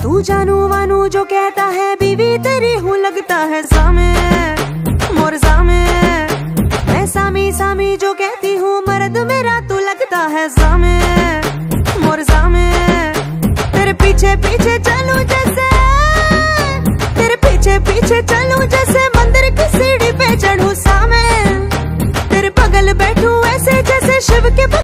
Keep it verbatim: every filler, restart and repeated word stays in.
तू जानू वानू जो कहता है, बीवी तेरी हूँ लगता है सामे, मोर सामे। मैं सामी सामी जो कहती हूँ, मर्द मेरा तू लगता है सामे, मोर सामे। तेरे पीछे पीछे चलूं जैसे, तेरे पीछे पीछे चलूं जैसे